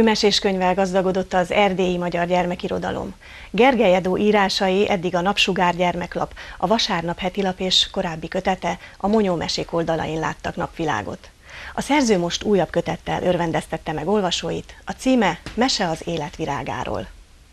Új meséskönyvvel gazdagodott az erdélyi magyar gyermekirodalom. Gergely Edó írásai eddig a Napsugár gyermeklap, a Vasárnap hetilap és korábbi kötete, a Monyó mesék oldalain láttak napvilágot. A szerző most újabb kötettel örvendeztette meg olvasóit, a címe Mese az élet virágáról.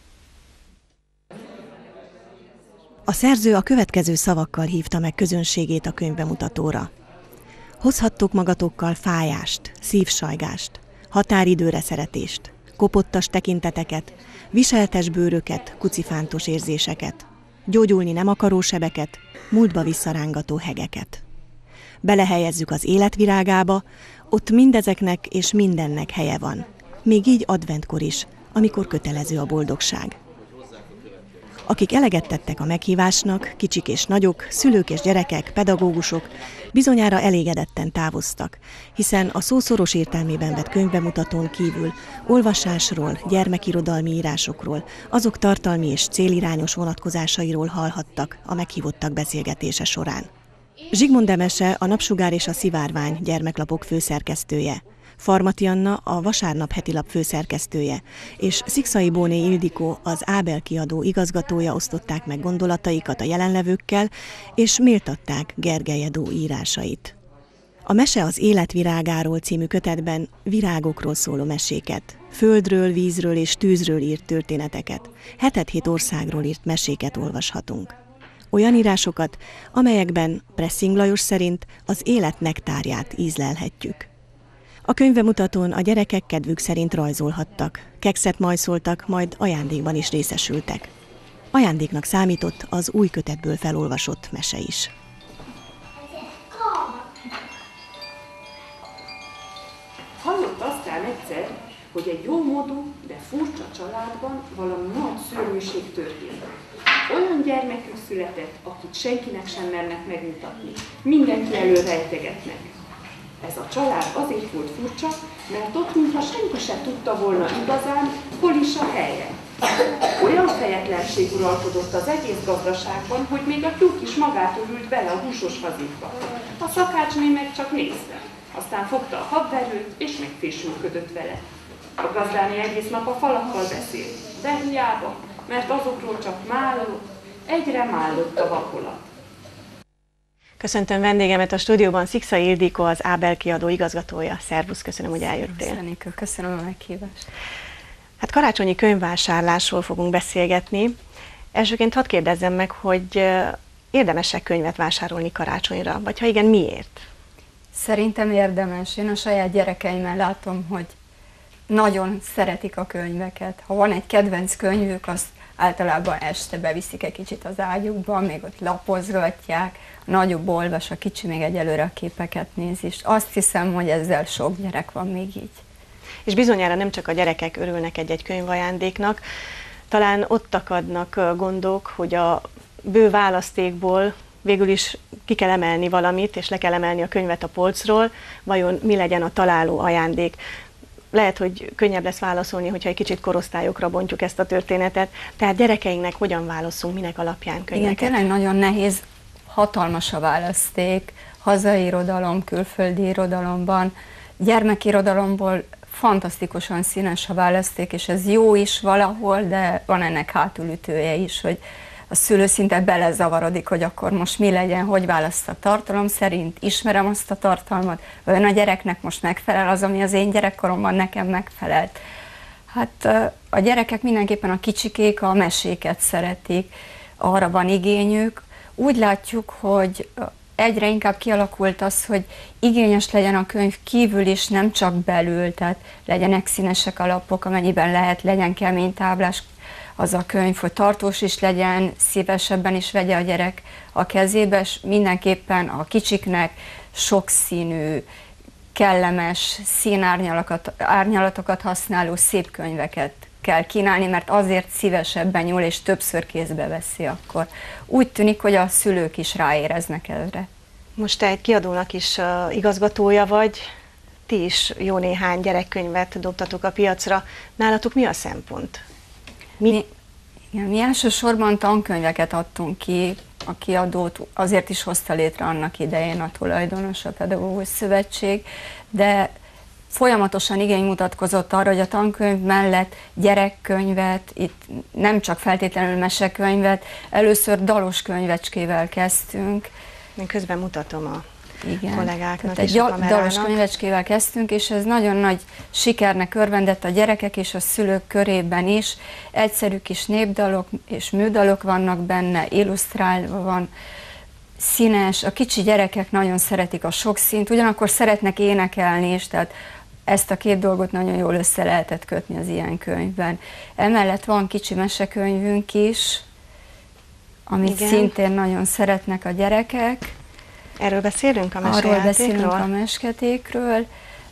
A szerző a következő szavakkal hívta meg közönségét a könyvbemutatóra. Hozhattok magatokkal fájást, szívsajgást, határidőre szeretést, kopottas tekinteteket, viseltes bőröket, kucifántos érzéseket, gyógyulni nem akaró sebeket, múltba visszarángató hegeket. Belehelyezzük az életvirágába, ott mindezeknek és mindennek helye van. Még így adventkor is, amikor kötelező a boldogság. Akik eleget tettek a meghívásnak, kicsik és nagyok, szülők és gyerekek, pedagógusok, bizonyára elégedetten távoztak, hiszen a szó szoros értelmében vett könyvbemutatón kívül olvasásról, gyermekirodalmi írásokról, azok tartalmi és célirányos vonatkozásairól hallhattak a meghívottak beszélgetése során. Zsigmond Demese a Napsugár és a Szivárvány gyermeklapok főszerkesztője, Farmati Anna a Vasárnap hetilap főszerkesztője, és Szikszai Bóné Ildikó, az Ábel kiadó igazgatója osztották meg gondolataikat a jelenlevőkkel, és méltatták Gergely Edó írásait. A Mese az élet virágáról című kötetben virágokról szóló meséket, földről, vízről és tűzről írt történeteket, 7 országról írt meséket olvashatunk. Olyan írásokat, amelyekben Presszing Lajos szerint az élet nektárját ízlelhetjük. A könyvbemutatón a gyerekek kedvük szerint rajzolhattak, kekszet majszoltak, majd ajándékban is részesültek. Ajándéknak számított az új kötetből felolvasott mese is. Hallott aztán egyszer, hogy egy jómódú, de furcsa családban valami nagy szörnyűség történt. Olyan gyermekük született, akit senkinek sem mernek megmutatni. Mindenki elől rejtegetnek. Ez a család azért volt furcsa, mert ott, mintha senki sem tudta volna igazán, hol is a helye. Olyan fejetlenség uralkodott az egész gazdaságban, hogy még a tyúk is magától ült bele a húsos hazikba. A szakácsné meg csak nézte. Aztán fogta a habverőt, és megfésülködött vele. A gazdáné egész nap a falakkal beszélt, de hiába, mert azokról csak mállott, egyre mállott a vakolat. Köszöntöm vendégemet a stúdióban, Szikszai Ildikó, az Ábel kiadó igazgatója. Szervusz, köszönöm, hogy eljöttél. Köszönöm a meghívást. Hát karácsonyi könyvvásárlásról fogunk beszélgetni. Elsőként hadd kérdezzem meg, hogy érdemes-e könyvet vásárolni karácsonyra, vagy ha igen, miért? Szerintem érdemes. Én a saját gyerekeimmel látom, hogy nagyon szeretik a könyveket. Ha van egy kedvenc könyvük, azt általában este beviszik egy kicsit az ágyukba, még ott lapozgatják, a nagyobb olvas, a kicsi még egyelőre a képeket nézi, és azt hiszem, hogy ezzel sok gyerek van még így. És bizonyára nem csak a gyerekek örülnek egy-egy könyvajándéknak, talán ott akadnak gondok, hogy a bő választékból végül is ki kell emelni valamit, és le kell emelni a könyvet a polcról, vajon mi legyen a találó ajándék. Lehet, hogy könnyebb lesz válaszolni, hogyha egy kicsit korosztályokra bontjuk ezt a történetet. Tehát gyerekeinknek hogyan válaszunk, minek alapján könyveket? Igen, tényleg nagyon nehéz, hatalmas a választék, hazai irodalom, külföldi irodalomban, gyermekirodalomból fantasztikusan színes a választék, és ez jó is valahol, de van ennek hátulütője is, hogy a szülő szinte belezavarodik, hogy akkor most mi legyen, hogy választ a tartalom szerint, ismerem azt a tartalmat, olyan a gyereknek most megfelel az, ami az én gyerekkoromban nekem megfelelt. Hát a gyerekek mindenképpen a kicsikék a meséket szeretik, arra van igényük. Úgy látjuk, hogy egyre inkább kialakult az, hogy igényes legyen a könyv kívül is, nem csak belül, tehát legyenek színesek a lapok, amennyiben lehet, legyen kemény táblás az a könyv, hogy tartós is legyen, szívesebben is vegye a gyerek a kezébe, és mindenképpen a kicsiknek sokszínű, kellemes színárnyalatokat használó szép könyveket kell kínálni, mert azért szívesebben nyúl és többször kézbe veszi akkor. Úgy tűnik, hogy a szülők is ráéreznek erre. Most te egy kiadónak is igazgatója vagy, ti is jó néhány gyerekkönyvet dobtatok a piacra. Nálatok mi a szempont? Mi elsősorban tankönyveket adtunk ki, a kiadót azért is hozta létre annak idején a tulajdonos, a Pedagógus Szövetség, de folyamatosan igény mutatkozott arra, hogy a tankönyv mellett gyerekkönyvet, itt nem csak feltétlenül mesekönyvet, először dalos könyvecskével kezdtünk. Én közben mutatom a igen, kollégáknak és a kamerának. dalos könyvecskével kezdtünk, és ez nagyon nagy sikernek örvendett a gyerekek és a szülők körében is. Egyszerű kis népdalok és műdalok vannak benne, illusztrálva van, színes, a kicsi gyerekek nagyon szeretik a sok színt, ugyanakkor szeretnek énekelni is, tehát ezt a két dolgot nagyon jól össze lehetett kötni az ilyen könyvben. Emellett van kicsi mesekönyvünk is, amit igen, szintén nagyon szeretnek a gyerekek. Erről beszélünk a mesejátékról? Arról beszélünk a mesketékről.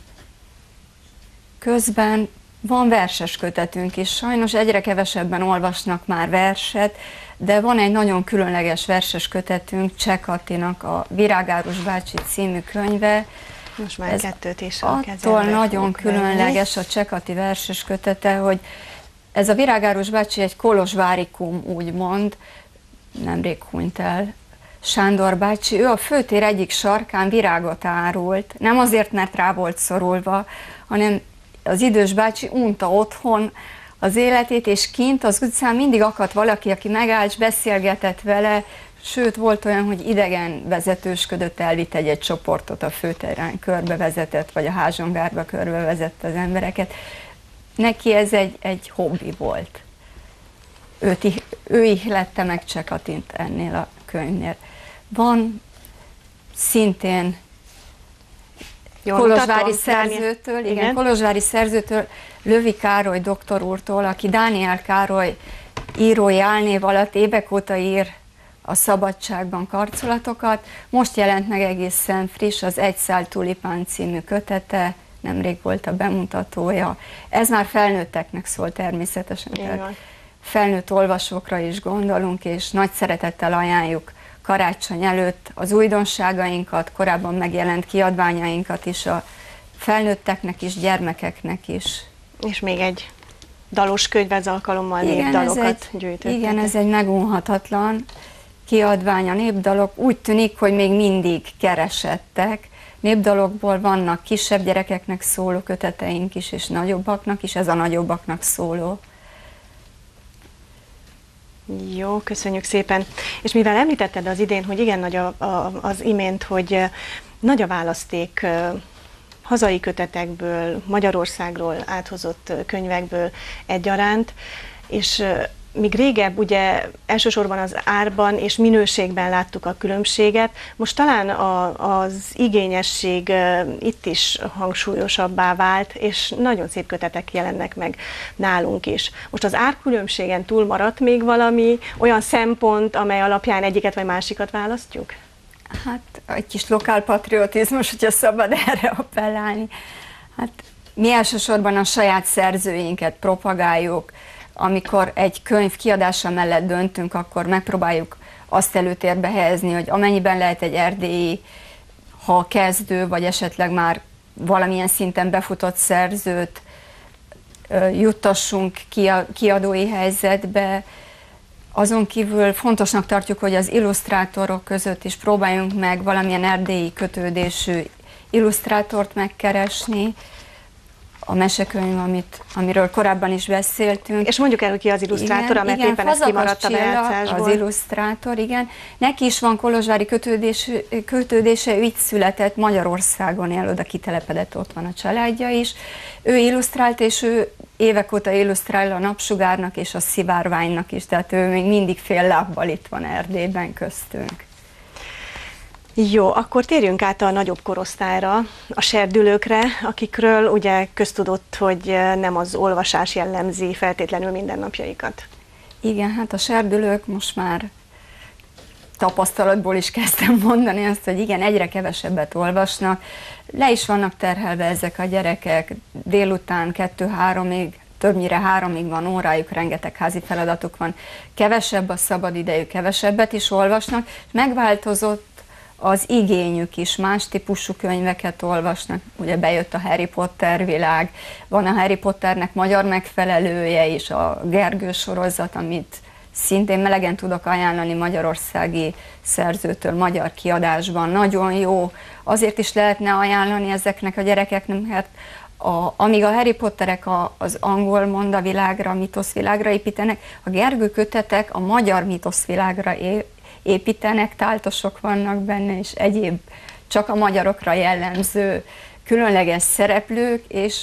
Közben van verses kötetünk is. Sajnos egyre kevesebben olvasnak már verset, de van egy nagyon különleges verses kötetünk, Cseh Katinak a Virágárus bácsi című könyve. Most már kettőt is a attól nagyon különleges a Cseh Kati verses kötete, hogy ez a Virágárus bácsi egy kolozsvárikum, úgymond, nemrég hunyt el Sándor bácsi. Ő a főtér egyik sarkán virágot árult, nem azért, mert rá volt szorulva, hanem az idős bácsi unta otthon az életét, és kint az utcán mindig akadt valaki, aki megállt, és beszélgetett vele, sőt, volt olyan, hogy idegen vezetősködött, elvitt egy csoportot a főtéren, körbevezetett, vagy a Házsongárba körbevezette az embereket. Neki ez egy hobbi volt. Ő ihlette meg Cseh Katint ennél a könyvnél. Van szintén kolozsvári szerzőtől, igen, kolozsvári szerzőtől, Lövi Károly doktor úrtól, aki Dániel Károly írói álnév alatt évek óta ír a Szabadságban karcolatokat. Most jelent meg egészen friss az Egy szál tulipán című kötete, nemrég volt a bemutatója. Ez már felnőtteknek szól természetesen, tehát felnőtt olvasókra is gondolunk, és nagy szeretettel ajánljuk karácsony előtt az újdonságainkat, korábban megjelent kiadványainkat is a felnőtteknek is, gyermekeknek is. És még egy dalos könyv, ez alkalommal népdalokat gyűjtöttek. Igen, ez egy megunhatatlan kiadvány, a népdalok. Úgy tűnik, hogy még mindig keresettek. Népdalokból vannak kisebb gyerekeknek szóló köteteink is, és nagyobbaknak is, ez a nagyobbaknak szóló. Jó, köszönjük szépen. És mivel említetted az idén, hogy igen nagy az imént, hogy nagy a választék hazai kötetekből, Magyarországról áthozott könyvekből egyaránt, és míg régebb ugye elsősorban az árban és minőségben láttuk a különbséget, most talán az igényesség itt is hangsúlyosabbá vált, és nagyon szép kötetek jelennek meg nálunk is. Most az árkülönbségen túl maradt még valami olyan szempont, amely alapján egyiket vagy másikat választjuk? Hát egy kis lokálpatriotizmus, hogyha szabad erre appellálni. Hát mi elsősorban a saját szerzőinket propagáljuk. Amikor egy könyv kiadása mellett döntünk, akkor megpróbáljuk azt előtérbe helyezni, hogy amennyiben lehet egy erdélyi, ha kezdő, vagy esetleg már valamilyen szinten befutott szerzőt juttassunk kiadói helyzetbe. Azon kívül fontosnak tartjuk, hogy az illusztrátorok között is próbáljunk meg valamilyen erdélyi kötődésű illusztrátort megkeresni. A mesekönyv, amiről korábban is beszéltünk. És mondjuk el, hogy ki az illusztrátor, mert éppen ez kimaradt a bejátszásból. Az illusztrátor, igen. Neki is van kolozsvári kötődése, ő itt született, Magyarországon él, oda kitelepedett, ott van a családja is. Ő illusztrált, és ő évek óta illusztrál a Napsugárnak és a Szivárványnak is, tehát ő még mindig fél lábbal itt van Erdélyben köztünk. Jó, akkor térjünk át a nagyobb korosztályra, a serdülőkre, akikről ugye köztudott, hogy nem az olvasás jellemzi feltétlenül mindennapjaikat. Igen, hát a serdülők most már tapasztalatból is kezdtem mondani azt, hogy igen, egyre kevesebbet olvasnak, le is vannak terhelve ezek a gyerekek, délután 2-3-ig, többnyire 3-ig van órájuk, rengeteg házi feladatuk van, kevesebb a szabadidejük, kevesebbet is olvasnak, és megváltozott az igényük is, más típusú könyveket olvasnak, ugye bejött a Harry Potter világ, van a Harry Potternek magyar megfelelője is, a Gergő sorozat, amit szintén melegen tudok ajánlani magyarországi szerzőtől, magyar kiadásban, nagyon jó, azért is lehetne ajánlani ezeknek a gyerekeknek, mert amíg a Harry Potterek az angol mondavilágra, mitoszvilágra építenek, a Gergő kötetek a magyar mitoszvilágra építenek, táltosok vannak benne, és egyéb csak a magyarokra jellemző különleges szereplők, és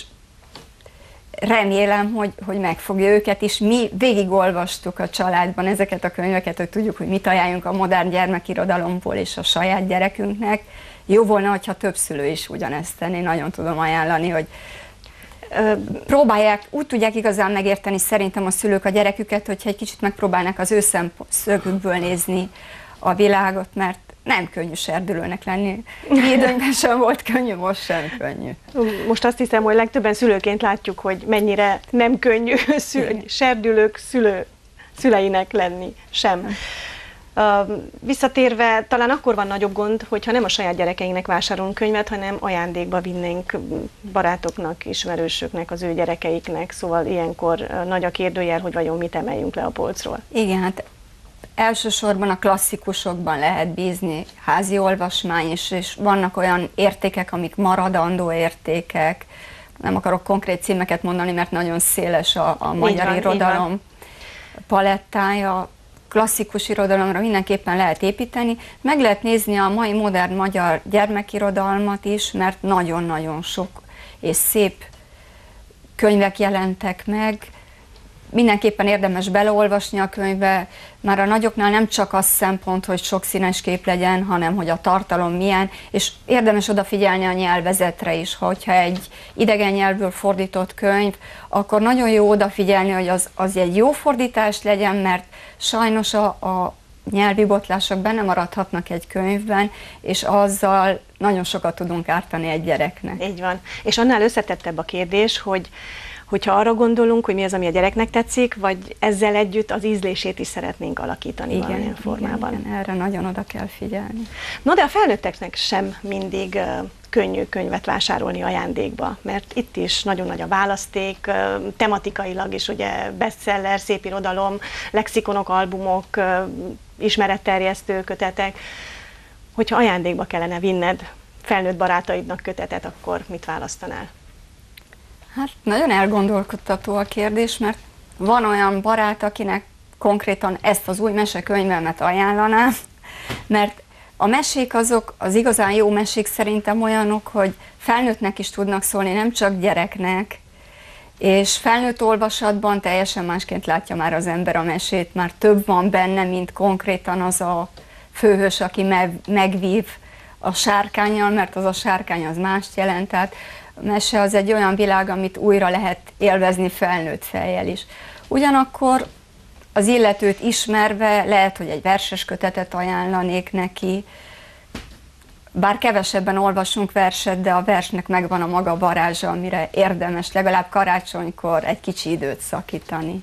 remélem, hogy megfogja őket is. Mi végigolvastuk a családban ezeket a könyveket, hogy tudjuk, hogy mit ajánljunk a modern gyermekirodalomból és a saját gyerekünknek. Jó volna, hogyha több szülő is ugyanezt tenni, nagyon tudom ajánlani, hogy próbálják, úgy tudják igazán megérteni szerintem a szülők a gyereküket, hogyha egy kicsit megpróbálnak az ő szemszögükből nézni a világot, mert nem könnyű serdülőnek lenni. Mi időnkben sem volt könnyű, most sem könnyű. Most azt hiszem, hogy legtöbben szülőként látjuk, hogy mennyire nem könnyű serdülők szüleinek lenni sem. Visszatérve, talán akkor van nagyobb gond, hogyha nem a saját gyerekeinknek vásárolunk könyvet, hanem ajándékba vinnénk barátoknak, ismerősöknek, az ő gyerekeiknek. Szóval ilyenkor nagy a kérdőjel, hogy vajon mit emeljünk le a polcról. Igen, hát elsősorban a klasszikusokban lehet bízni, házi olvasmány, és vannak olyan értékek, amik maradandó értékek. Nem akarok konkrét címeket mondani, mert nagyon széles a magyar irodalom palettája. Klasszikus irodalomra mindenképpen lehet építeni. Meg lehet nézni a mai modern magyar gyermekirodalmat is, mert nagyon-nagyon sok és szép könyvek jelentek meg. Mindenképpen érdemes beleolvasni a könyvbe, már a nagyoknál nem csak az szempont, hogy sok színes kép legyen, hanem hogy a tartalom milyen, és érdemes odafigyelni a nyelvezetre is, hogyha egy idegen nyelvből fordított könyv, akkor nagyon jó odafigyelni, hogy az egy jó fordítás legyen, mert sajnos a nyelvi botlások benne maradhatnak egy könyvben, és azzal nagyon sokat tudunk ártani egy gyereknek. Így van. És annál összetettebb a kérdés, hogyha arra gondolunk, hogy mi az, ami a gyereknek tetszik, vagy ezzel együtt az ízlését is szeretnénk alakítani valamilyen formában. Igen, erre nagyon oda kell figyelni. No, de a felnőtteknek sem mindig könnyű könyvet vásárolni ajándékba, mert itt is nagyon nagy a választék, tematikailag is ugye bestseller, szép irodalom, lexikonok, albumok, ismeretterjesztő kötetek. Hogyha ajándékba kellene vinned felnőtt barátaidnak kötetet, akkor mit választanál? Hát nagyon elgondolkodtató a kérdés, mert van olyan barát, akinek konkrétan ezt az új mesekönyvemet ajánlanám, mert a mesék az igazán jó mesék szerintem olyanok, hogy felnőttnek is tudnak szólni, nem csak gyereknek, és felnőtt olvasatban teljesen másként látja már az ember a mesét, már több van benne, mint konkrétan az a főhős, aki megvív a sárkánnyal, mert az a sárkány az mást jelent, tehát a mese az egy olyan világ, amit újra lehet élvezni felnőtt fejjel is. Ugyanakkor az illetőt ismerve lehet, hogy egy verses kötetet ajánlanék neki, bár kevesebben olvasunk verset, de a versnek megvan a maga varázsa, amire érdemes legalább karácsonykor egy kicsi időt szakítani.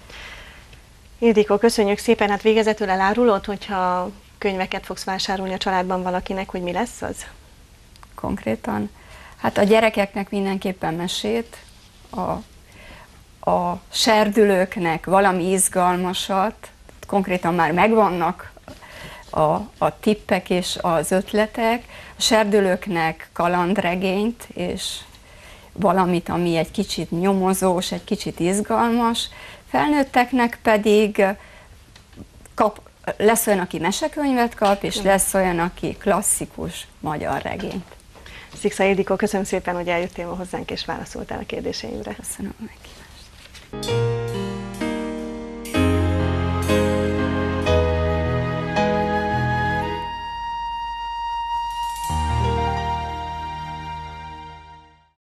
Ildikó, köszönjük szépen, hát végezetül elárulod, hogyha könyveket fogsz vásárolni a családban valakinek, hogy mi lesz az? Konkrétan? Hát a gyerekeknek mindenképpen mesét, a serdülőknek valami izgalmasat, konkrétan már megvannak a tippek és az ötletek, a serdülőknek kalandregényt, és valamit, ami egy kicsit nyomozós, egy kicsit izgalmas, felnőtteknek pedig lesz olyan, aki mesekönyvet kap, és lesz olyan, aki klasszikus magyar regényt. Sziksza Ildikó, köszönöm szépen, hogy eljöttél ma hozzánk és válaszoltál a kérdéseimre. Köszönöm a meghívást.